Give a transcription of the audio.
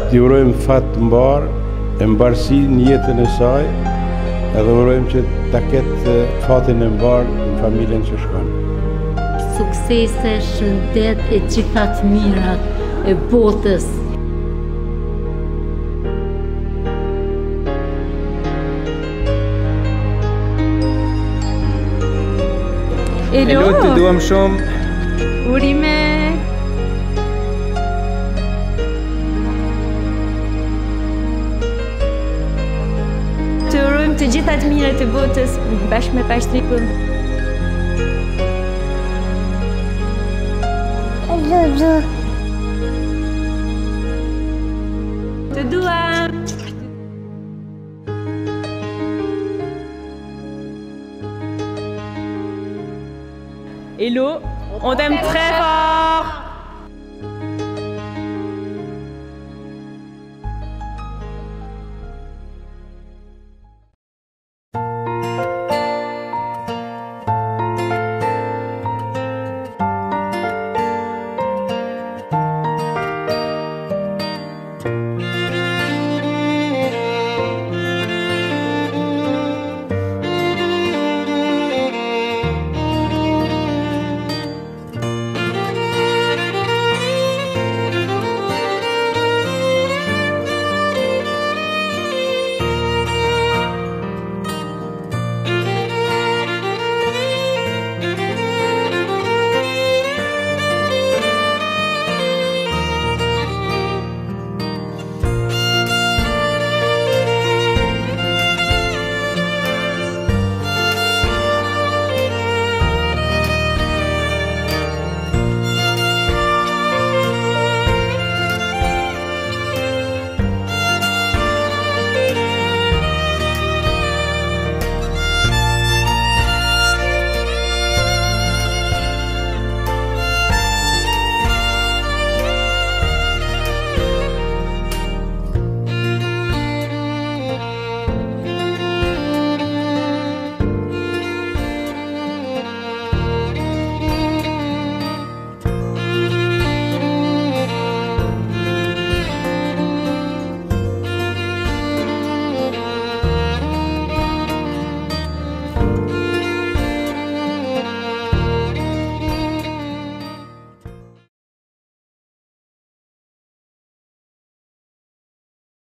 T'i urojmë fat të mbarë, e mbarësi në jetën e saj, edhe urojmë që ta ketë fatin e mbarë në familjen që shkon. Suksese, shëndet e gjitha të mirat e botës. Elo, të duam shumë. Urime. Të urojmë të gjitha të mirat e botës bashkë me pashtrikun. Të duam. Hello, on t'aime très fort.